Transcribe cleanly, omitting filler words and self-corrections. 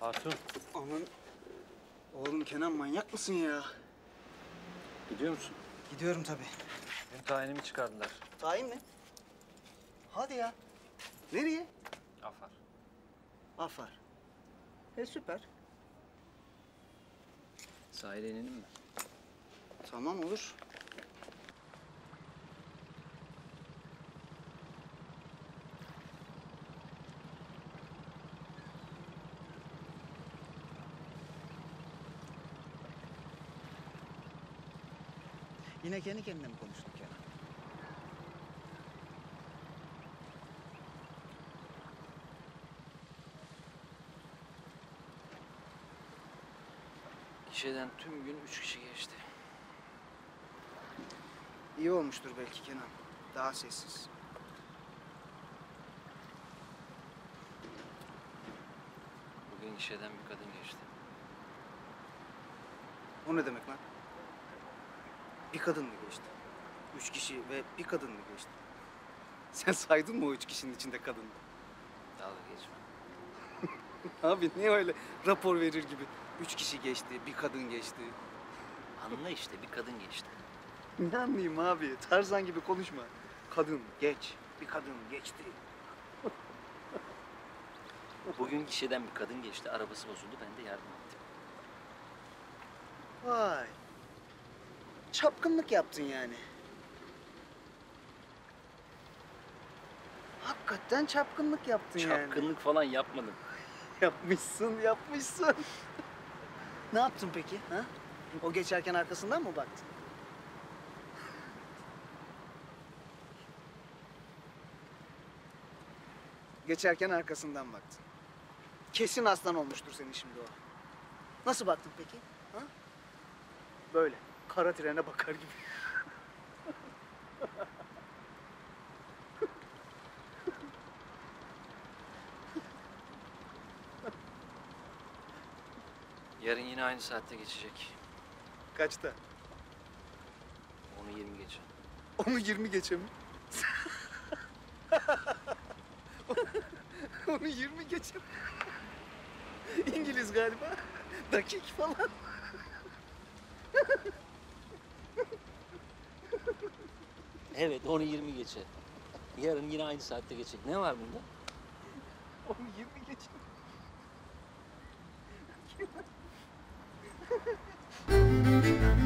Hatun. Aman oğlum Kenan, manyak mısın ya? Gidiyor musun? Gidiyorum tabii. Benim tayinimi çıkardılar. Tayin mi? Hadi ya. Nereye? Afar. Afar. Süper. Sahile inelim mi? Tamam, olur. Yine kendi kendine mi konuştuk ya? Gişeden tüm gün 3 kişi geçti. İyi olmuştur belki Kenan. Daha sessiz. Bugün gişeden bir kadın geçti. O ne demek lan? Bir kadın mı geçti? 3 kişi ve bir kadın mı geçti? Sen saydın mı o 3 kişinin içinde kadını? Dalga geçme. Abi niye öyle rapor verir gibi? 3 kişi geçti, bir kadın geçti. Anla işte, bir kadın geçti. Ne anlayayım abi? Tarzan gibi konuşma. Kadın geç, bir kadın geçti. Bugün gişeden bir kadın geçti. Arabası bozuldu. Ben de yardım ettim. Vay. Çapkınlık yaptın yani. Hakikaten çapkınlık yaptın yani. Çapkınlık falan yapmadım. Yapmışsın, yapmışsın. Ne yaptın peki? Ha? O geçerken arkasından mı baktın? Geçerken arkasından baktın. Kesin aslan olmuştur senin şimdi o. Nasıl baktın peki? Ha? Böyle. Kara trene bakar gibi. Yarın yine aynı saatte geçecek. Kaçta? Onu 20 geçe. Onu 20 geçe mi? Onu 20 geçe mi? İngiliz galiba. Dakik falan. Evet, onu 20 geçe. Yarın yine aynı saatte geçecek. Ne var bunda? Onu 20 geçe mi?